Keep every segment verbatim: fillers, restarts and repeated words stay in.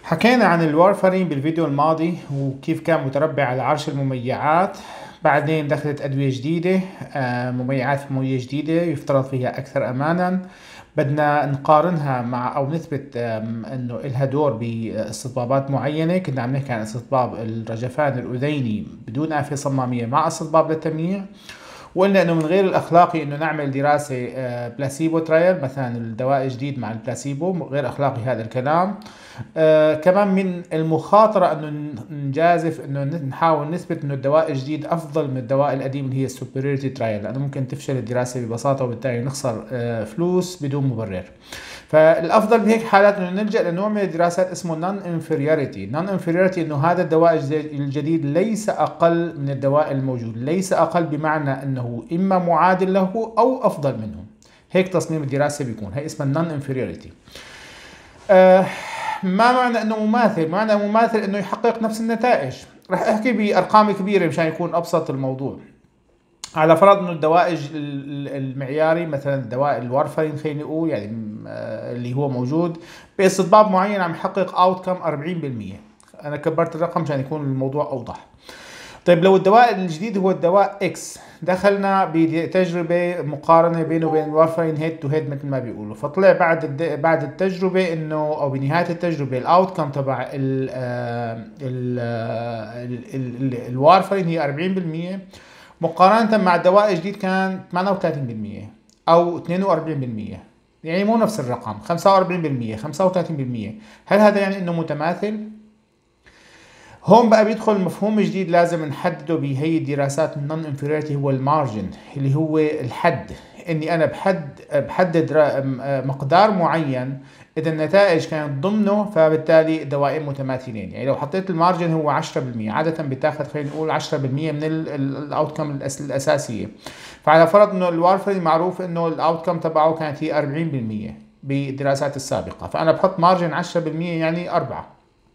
حكينا عن الوارفرين بالفيديو الماضي وكيف كان متربع على عرش المميعات. بعدين دخلت أدوية جديدة، آه، مميعات فموية جديدة يفترض فيها أكثر أمانا. بدنا نقارنها مع أو نثبت آم، أنه إلها دور باستطبابات معينة. كنا عم نحكي عن استطباب الرجفان الأذيني بدون آفية صمامية مع استطباب للتمييع، وقلنا انه من غير الاخلاقي انه نعمل دراسه آه، بلاسيبو ترايل، مثلا الدواء الجديد مع البلاسيبو، غير اخلاقي هذا الكلام. آه كمان من المخاطره انه نجازف انه نحاول نثبت انه الدواء الجديد افضل من الدواء القديم اللي هي السوبريورتي ترايل، لانه ممكن تفشل الدراسه ببساطه وبالتالي نخسر آه فلوس بدون مبرر. فالافضل بهيك حالات انه نلجا لنوع من الدراسات اسمه نون انفيريوريتي. نون انفيريوريتي انه هذا الدواء الجديد ليس اقل من الدواء الموجود، ليس اقل بمعنى انه اما معادل له او افضل منه. هيك تصميم الدراسه بيكون، هي اسمها نون انفيريوريتي. آه ما معنى انه مماثل؟ معنى مماثل انه يحقق نفس النتائج. رح احكي بارقام كبيره مشان يكون ابسط الموضوع. على فرض انه الدواء المعياري مثلا الدواء الوارفرين خلينا نقول يعني اللي هو موجود باستطباب معين عم يحقق اوت كم أربعين بالمية. انا كبرت الرقم عشان يكون الموضوع اوضح. طيب لو الدواء الجديد هو الدواء اكس، دخلنا بتجربه مقارنه بينه وبين الوارفرين هيد تو هيد مثل ما بيقولوا، فطلع بعد الد... بعد التجربه انه او بنهايه التجربه الاوت كم تبع ال ال ال الوارفرين هي أربعين بالمية، مقارنة مع الدواء الجديد كان ثمانية وثلاثين بالمية أو اثنين وأربعين بالمية. يعني مو نفس الرقم، خمسة وأربعين بالمية خمسة وثلاثين بالمية. هل هذا يعني انه متماثل؟ هون بقى بيدخل مفهوم جديد لازم نحدده بهي الدراسات النون انفيريوريتي، هو المارجن، اللي هو الحد. اني انا بحد بحدد مقدار معين، اذا النتائج كانت ضمنه فبالتالي الدوائين متماثلين. يعني لو حطيت المارجن هو عشرة بالمية، عاده بتاخذ خلينا نقول عشرة بالمية من الاوتكم الاساسيه. فعلى فرض انه الوارفرين معروف انه الاوتكم تبعه كانت هي أربعين بالمية بالدراسات السابقه، فانا بحط مارجن عشرة بالمية يعني أربعة.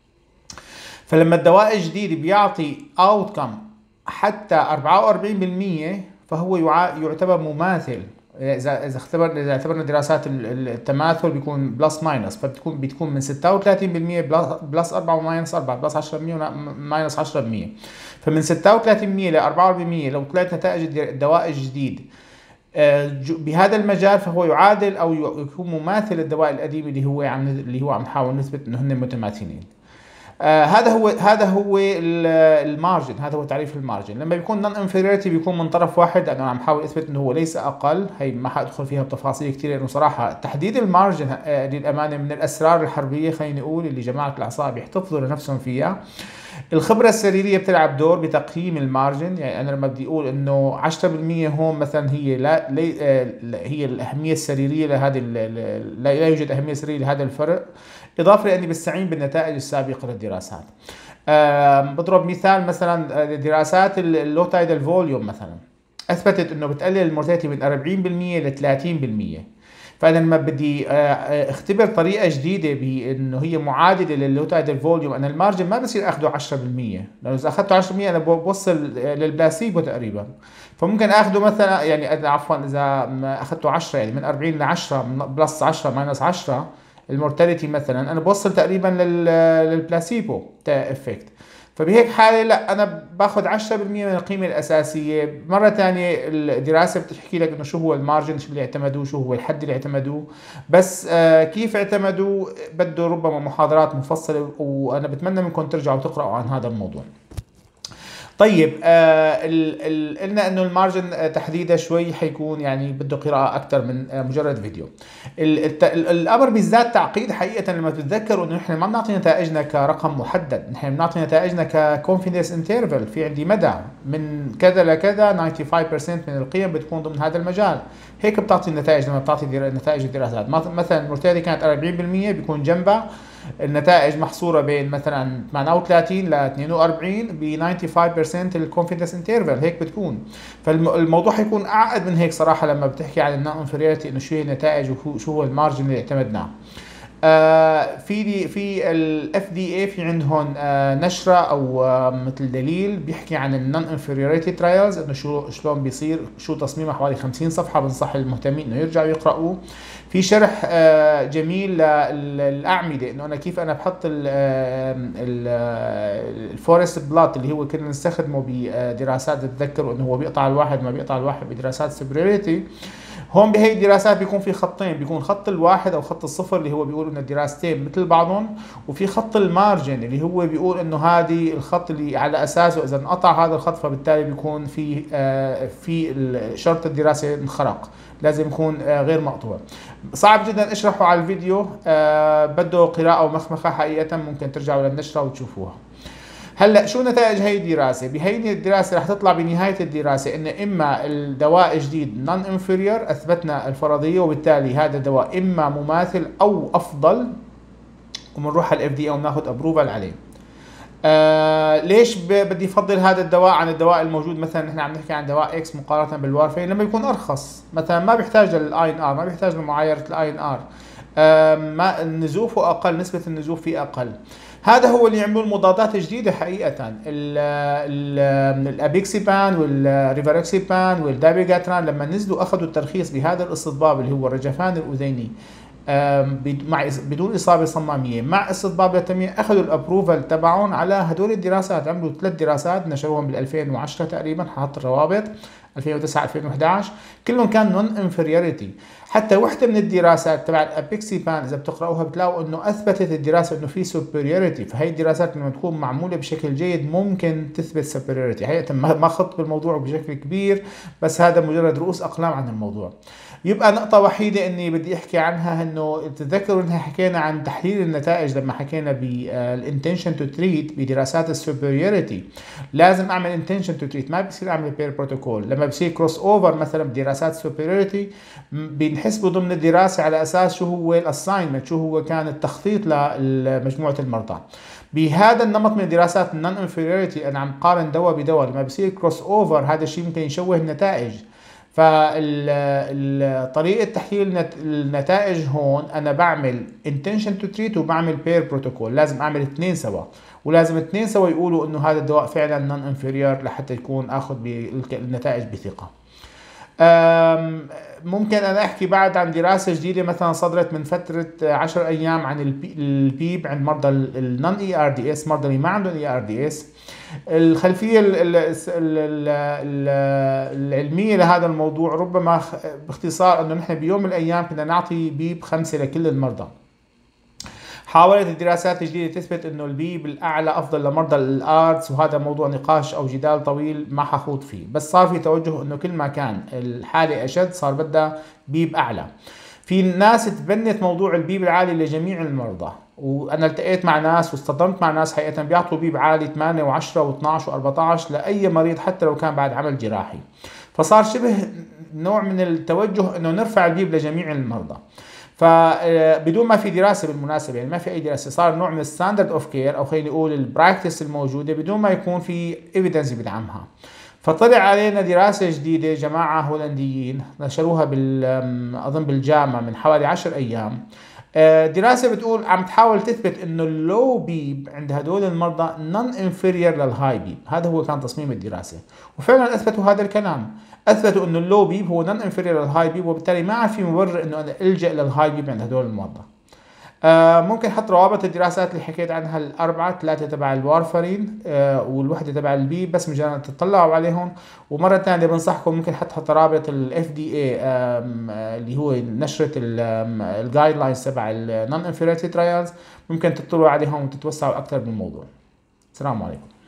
فلما الدواء الجديد بيعطي اوتكم حتى أربعة وأربعين بالمية فهو يعتبر مماثل. اذا اذا اختبر اذا اعتبرنا دراسات التماثل بيكون بلس ماينس، فبتكون بتكون من ستة وثلاثين بالمية بلس أربعة وماينس أربعة بلس عشرة بالمية وماينس عشرة بالمية. فمن ستة وثلاثين بالمية ل أربعة وأربعين بالمية لو طلعت نتائج الدواء الجديد بهذا المجال فهو يعادل او يكون مماثل الدواء القديم اللي هو عم اللي هو عم نحاول نثبت انه هن متماثلين. آه هذا هو هذا هو المارجن، هذا هو تعريف المارجن. لما بيكون نون انفيريوريتي بيكون من طرف واحد، انا عم حاول اثبت انه هو ليس اقل. هي ما حادخل فيها بتفاصيل كثير لانه صراحه تحديد المارجن آه للامانه من الاسرار الحربيه خلينا نقول اللي جماعه الاعصاب يحتفظوا لنفسهم فيها. الخبره السريريه بتلعب دور بتقييم المارجن. يعني انا لما بدي اقول انه عشرة بالمية هون مثلا هي لا, لا هي الاهميه السريريه لهذه لا يوجد اهميه سريريه لهذا الفرق، اضافه لاني بستعين بالنتائج السابقه للدراسات. بضرب مثال مثلا دراسات اللوتايدال فوليوم مثلا اثبتت انه بتقلل المورتاليتي من أربعين بالمية ل ثلاثين بالمية. فانا لما بدي اختبر طريقه جديده بانه هي معادله لللوتايدال فوليوم، انا المارجن ما بصير اخذه عشرة بالمية، لانه اذا اخذته عشرة بالمية انا بوصل للبلاسيبو تقريبا. فممكن اخذه مثلا يعني عفوا اذا اخذته عشرة يعني من أربعين ل عشرة بلس عشرة ماينس عشرة المورتاليتي مثلا انا بوصل تقريبا للبلاسيبو افكت. فبهيك حالة لا انا باخذ عشرة بالمية من القيمة الاساسية. مرة ثانية الدراسة بتحكي لك انه شو هو المارجن اللي اعتمدوه، شو هو الحد اللي اعتمدوه، بس آه كيف اعتمدوه بده ربما محاضرات مفصلة، وانا بتمنى منكم ترجعوا تقرأوا عن هذا الموضوع. طيب آه قلنا انه المارجن تحديده شوي حيكون يعني بده قراءة اكثر من آه مجرد فيديو. الامر بيزداد تعقيد حقيقة لما تتذكروا انه نحن ما بنعطي نتائجنا كرقم محدد، نحن بنعطي نتائجنا ككونفيدنس انترفال، في عندي مدى من كذا لكذا خمسة وتسعين بالمية من القيم بتكون ضمن هذا المجال. هيك بتعطي النتائج لما بتعطي نتائج الدراسات. مثلا المورتاليتي كانت أربعين بالمية بيكون جنبها النتائج محصورة بين مثلا ثمانية وثلاثين ل اثنين وأربعين ب خمسة وتسعين بالمية الكونفيدنس انترفال. هيك بتكون. فالموضوع حيكون اعقد من هيك صراحة لما بتحكي عن النون انفيريوريتي انه شو هي النتائج وشو هو المارجن اللي اعتمدناه. آه في في الاف دي اي في عندهم آه نشره او آه مثل دليل بيحكي عن النون انفيريوريتي ترايلز، انه شو شلون بيصير، شو تصميمه، حوالي خمسين صفحه، بنصح المهتمين انه يرجعوا يقراوه. في شرح آه جميل للاعمده، انه انا كيف انا بحط الفورست بلات اللي هو كنا نستخدمه بدراسات، تتذكروا انه هو بيقطع الواحد ما بيقطع الواحد بدراسات سوبريوريتي. هون بهي الدراسات بيكون في خطين، بيكون خط الواحد او خط الصفر اللي هو بيقول انه الدراستين مثل بعضهم، وفي خط المارجن اللي هو بيقول انه هذه الخط اللي على اساسه اذا انقطع هذا الخط فبالتالي بيكون في آه في شرط الدراسه انخرق، لازم يكون آه غير مقطوع. صعب جدا اشرحه على الفيديو، آه بده قراءه ومخمخه حقيقه، ممكن ترجعوا للنشره وتشوفوها. هلا شو نتائج هي الدراسه؟ بهي الدراسه رح تطلع بنهايه الدراسه ان اما الدواء جديد نون انفيريور، اثبتنا الفرضيه، وبالتالي هذا الدواء اما مماثل او افضل، وبنروح على الاف دي اي وناخذ ابروفال عليه. آه ليش بدي افضل هذا الدواء عن الدواء الموجود؟ مثلا نحن عم نحكي عن دواء اكس مقارنه بالوارفين، لما يكون ارخص، مثلا ما بيحتاج للاي ان ار، ما بيحتاج لمعايره الاي ان ار، آه ما نزوفه اقل، نسبه النزوف فيه اقل. هذا هو اللي يعملوا المضادات الجديده حقيقه، الابيكسيبان والريفاركسيبان والدابيجاتران، لما نزلوا اخذوا الترخيص بهذا الاستضباب اللي هو الرجفان الاذيني مع بدون اصابه صماميه مع استضباب للتنميه، اخذوا الابروفال تبعهم على هدول الدراسات. عملوا ثلاث دراسات نشروهم بال ألفين وعشرة تقريبا، حاط الروابط ألفين وتسعة ألفين وأحد عشر، كلهم كان نون انفيريوريتي. حتى وحده من الدراسات تبع الابيكسيبان اذا بتقراوها بتلاقوا انه اثبتت الدراسه انه في سوبريوريتي، فهي الدراسات لما تكون معموله بشكل جيد ممكن تثبت سوبريوريتي. حقيقه ما خط بالموضوع بشكل كبير، بس هذا مجرد رؤوس اقلام عن الموضوع. يبقى نقطة وحيدة اني بدي احكي عنها، انه تتذكروا انها حكينا عن تحليل النتائج لما حكينا بالانتنشن تو تريت بدراسات السوبريوريتي، لازم اعمل انتنشن تو تريت، ما بصير اعمل بير بروتوكول. لما بصير كروس اوفر مثلا بدراسات السوبريوريتي بنحسبه ضمن الدراسة على اساس شو هو الاساينمنت، شو هو كان التخطيط لمجموعة المرضى. بهذا النمط من الدراسات النون انفيريوريتي انا عم قارن دواء بدواء، لما بصير كروس اوفر هذا الشيء ممكن يشوه النتائج. فطريقة تحليل النتائج هون أنا بعمل intention to treat وبعمل pair protocol، لازم أعمل اثنين سوا، ولازم اثنين سوا يقولوا إنه هذا الدواء فعلا non inferior لحتى يكون آخذ بالنتائج بثقة. ممكن أنا أحكي بعد عن دراسة جديدة مثلا صدرت من فترة عشر أيام عن البيب عند مرضى النون اي ار دي اس، مرضى اللي ما عندهم اي ار دي اس. الخلفية العلمية لهذا الموضوع ربما باختصار انه نحن بيوم من الايام كنا نعطي بيب خمسة لكل المرضى. حاولت الدراسات الجديدة تثبت انه البيب الاعلى افضل لمرضى الارتس، وهذا موضوع نقاش او جدال طويل ما حخوض فيه، بس صار في توجه انه كل ما كان الحالة اشد صار بدها بيب اعلى. في ناس تبنت موضوع البيب العالي لجميع المرضى، وانا التقيت مع ناس واصطدمت مع ناس حقيقة بيعطوا بيب عالي ثمانية وعشرة واثناش وأربعتاشر لاي مريض حتى لو كان بعد عمل جراحي. فصار شبه نوع من التوجه انه نرفع البيب لجميع المرضى، فبدون ما في دراسه بالمناسبه، يعني ما في اي دراسه، صار نوع من الستاندرد اوف كير او خلينا نقول البراكتس الموجوده بدون ما يكون في ايفيدنس بيدعمها. فطلع علينا دراسه جديده جماعه هولنديين نشروها بال اظن بالجامعه من حوالي عشر ايام، دراسه بتقول عم تحاول تثبت انه اللو بيب عند هدول المرضى نون انفيريور للهاي بيب. هذا هو كان تصميم الدراسه، وفعلا اثبتوا هذا الكلام، اثبتوا انه اللو بيب هو نون انفيريور للهاي بيب، وبالتالي ما في مبرر انه انا الجا للهاي بيب عند هدول المرضى. آه ممكن حط روابط الدراسات اللي حكيت عنها الاربعه، ثلاثه تبع الوارفرين آه والوحده تبع البيب، بس مجرد تطلعوا عليهم. ومره ثانيه بنصحكم ممكن حط رابط الاف دي اي اللي هو نشره الجايد لاينز تبع النون انفيريوريتي ترايلز، ممكن تطلعوا عليهم وتتوسعوا اكثر بالموضوع. السلام عليكم.